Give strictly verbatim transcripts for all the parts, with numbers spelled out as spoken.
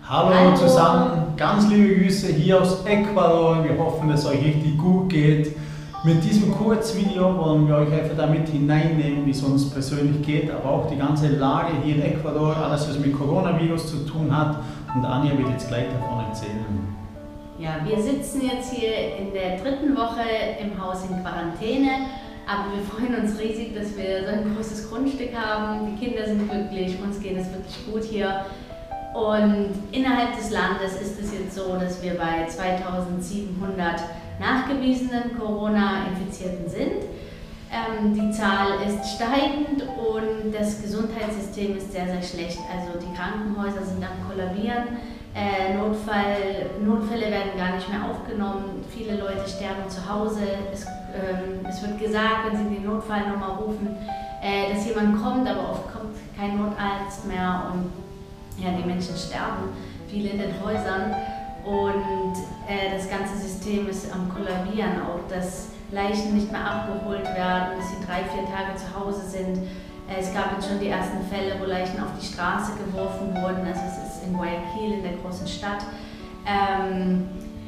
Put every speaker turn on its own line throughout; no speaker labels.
Hallo,
Hallo
zusammen, ganz liebe Grüße hier aus Ecuador. Wir hoffen, dass es euch richtig gut geht. Mit diesem Kurzvideo wollen wir euch einfach damit hineinnehmen, wie es uns persönlich geht, aber auch die ganze Lage hier in Ecuador, alles was mit Coronavirus zu tun hat. Und Anja wird jetzt gleich davon erzählen.
Ja, wir sitzen jetzt hier in der dritten Woche im Haus in Quarantäne, aber wir freuen uns riesig, dass wir so ein großes Grundstück haben. Die Kinder sind glücklich, uns geht es wirklich gut hier. Und innerhalb des Landes ist es jetzt so, dass wir bei zweitausendsiebenhundert nachgewiesenen Corona-Infizierten sind. Ähm, die Zahl ist steigend und das Gesundheitssystem ist sehr, sehr schlecht. Also die Krankenhäuser sind am Kollabieren, äh, Notfall, Notfälle werden gar nicht mehr aufgenommen, viele Leute sterben zu Hause. Es, ähm, es wird gesagt, wenn sie die Notfallnummer rufen, äh, dass jemand kommt, aber oft kommt kein Notarzt mehr und ja, die Menschen sterben, viele in den Häusern und äh, das ganze System ist am Kollabieren, auch dass Leichen nicht mehr abgeholt werden, dass sie drei, vier Tage zu Hause sind. Äh, es gab jetzt schon die ersten Fälle, wo Leichen auf die Straße geworfen wurden, also es ist in Guayaquil, in der großen Stadt. Ähm,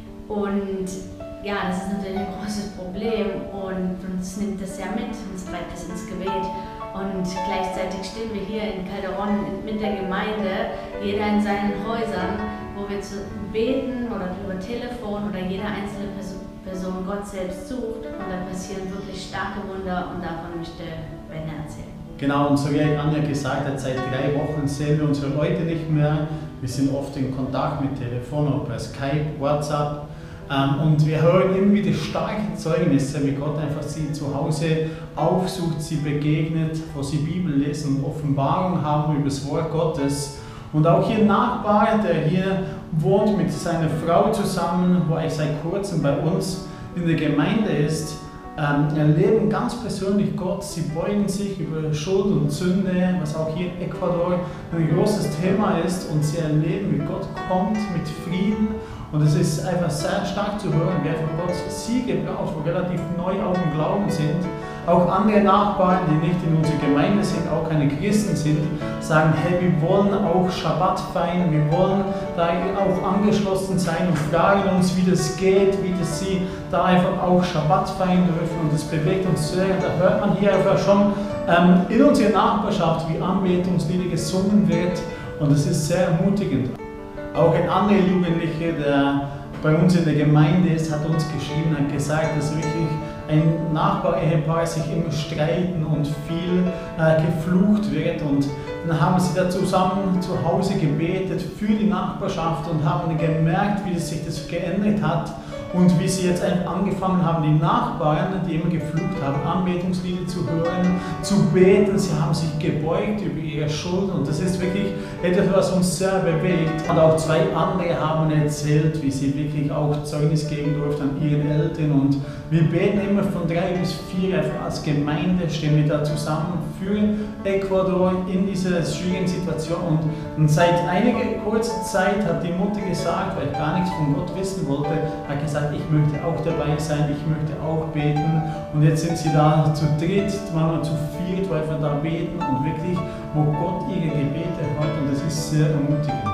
und ja, das ist natürlich ein großes Problem und uns nimmt das ja mit, uns treibt das ins Gebet. Und gleichzeitig stehen wir hier in Calderón mit der Gemeinde, jeder in seinen Häusern, wo wir zu beten oder über Telefon oder jede einzelne Person Gott selbst sucht. Und da passieren wirklich starke Wunder und davon möchte Benne erzählen.
Genau, und so wie Anja gesagt hat, seit drei Wochen sehen wir unsere Leute nicht mehr. Wir sind oft in Kontakt mit Telefon oder per Skype, WhatsApp. Und wir hören immer wieder starke Zeugnisse, wie Gott einfach sie zu Hause aufsucht, sie begegnet, wo sie Bibel lesen und Offenbarung haben über das Wort Gottes. Und auch hier ein Nachbar, der hier wohnt mit seiner Frau zusammen, wo eigentlich seit kurzem bei uns in der Gemeinde ist, ähm, erleben ganz persönlich Gott. Sie beugen sich über Schuld und Sünde, was auch hier in Ecuador ein großes Thema ist. Und sie erleben, wie Gott kommt mit Frieden. Und es ist einfach sehr stark zu hören, wie einfach Gott sie gebraucht, wo relativ neu auf dem Glauben sind. Auch andere Nachbarn, die nicht in unserer Gemeinde sind, auch keine Christen sind, sagen, hey, wir wollen auch Schabbat feiern, wir wollen da auch angeschlossen sein und fragen uns, wie das geht, wie das sie da einfach auch Schabbat feiern dürfen. Und das bewegt uns sehr. Da hört man hier einfach schon ähm, in unserer Nachbarschaft, wie Anbetungslieder gesungen wird. Und das ist sehr ermutigend. Auch ein anderer Jugendlicher, der bei uns in der Gemeinde ist, hat uns geschrieben, hat gesagt, dass wirklich ein Nachbar-Ehepaar sich immer streiten und viel äh, geflucht wird. Und dann haben sie da zusammen zu Hause gebetet für die Nachbarschaft und haben gemerkt, wie sich das geändert hat. Und wie sie jetzt angefangen haben, die Nachbarn, die immer geflucht haben, Anbetungslieder zu hören, zu beten. Sie haben sich gebeugt über ihre Schuld und das ist wirklich etwas, was uns sehr bewegt. Und auch zwei andere haben erzählt, wie sie wirklich auch Zeugnis geben durften an ihren Eltern. Und wir beten immer von drei bis vier, einfach als Gemeinde stehen wir da zusammen für Ecuador in dieser schwierigen Situation. Und seit einiger kurzer Zeit hat die Mutter gesagt, weil ich gar nichts von Gott wissen wollte, hat gesagt, ich möchte auch dabei sein, ich möchte auch beten. Und jetzt sind sie da zu dritt, manchmal zu viert, weil wir da beten und wirklich, wo Gott ihre Gebete hört und das ist sehr ermutigend.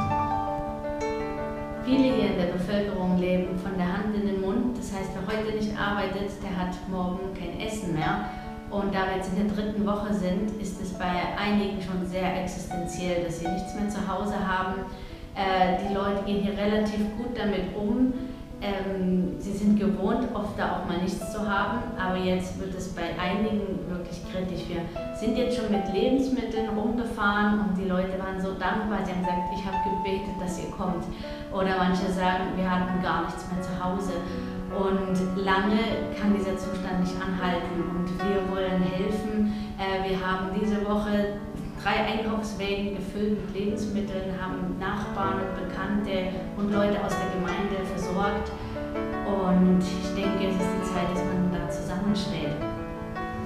Viele hier in der Bevölkerung leben von der Hand in den Mund. Das heißt, wer heute nicht arbeitet, der hat morgen kein Essen mehr. Und da wir jetzt in der dritten Woche sind, ist es bei einigen schon sehr existenziell, dass sie nichts mehr zu Hause haben. Äh, die Leute gehen hier relativ gut damit um. Ähm, sie sind gewohnt, oft da auch mal nichts zu haben, aber jetzt wird es bei einigen wirklich kritisch. Wir sind jetzt schon mit Lebensmitteln rumgefahren und die Leute waren so dankbar. Sie haben gesagt, ich habe gebetet, dass ihr kommt. Oder manche sagen, wir hatten gar nichts mehr zu Hause. Und lange kann dieser Zustand nicht anhalten und wir wollen helfen. Äh, wir haben diese Woche drei Einkaufswägen gefüllt mit Lebensmitteln, haben Nachbarn und Bekannte und Leute aus der Gemeinde versorgt. Und ich denke, es ist die Zeit, dass man da zusammensteht.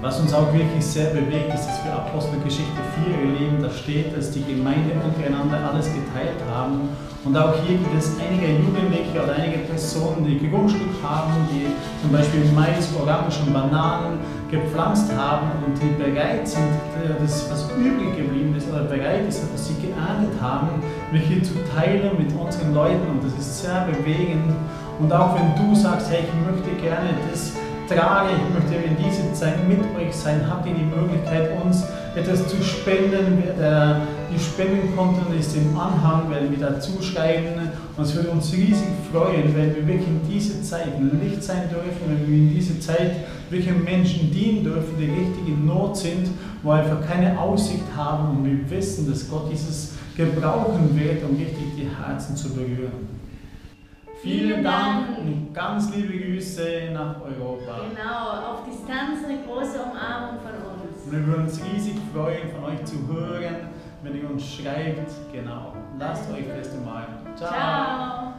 Was uns auch wirklich sehr bewegt, ist, dass wir Apostelgeschichte vier erleben. Da steht, dass die Gemeinde untereinander alles geteilt haben. Und auch hier gibt es einige Jugendliche oder einige Personen, die Grundstück haben, die zum Beispiel Mais, Orangen und Bananen gepflanzt haben und die bereit sind, das, was übrig geblieben ist oder bereit ist, was sie geerntet haben, wirklich zu teilen mit unseren Leuten. Und das ist sehr bewegend. Und auch wenn du sagst, hey, ich möchte gerne das trage, ich möchte in dieser Zeit mit euch sein, habt ihr die Möglichkeit, uns etwas zu spenden. Die Spendenkonto ist im Anhang, werden wir dazu schreiben. Und es würde uns riesig freuen, wenn wir wirklich in dieser Zeit ein Licht sein dürfen, wenn wir in dieser Zeit wirklich Menschen dienen dürfen, die richtig in Not sind, wo einfach keine Aussicht haben und wir wissen, dass Gott dieses gebrauchen wird, um richtig die Herzen zu berühren. Vielen Dank und ganz liebe Grüße nach Europa.
Genau, auf Distanz eine große Umarmung von uns.
Und wir würden uns riesig freuen, von euch zu hören, wenn ihr uns schreibt. Genau. Lasst euch fest umarmen. Ciao.
Ciao.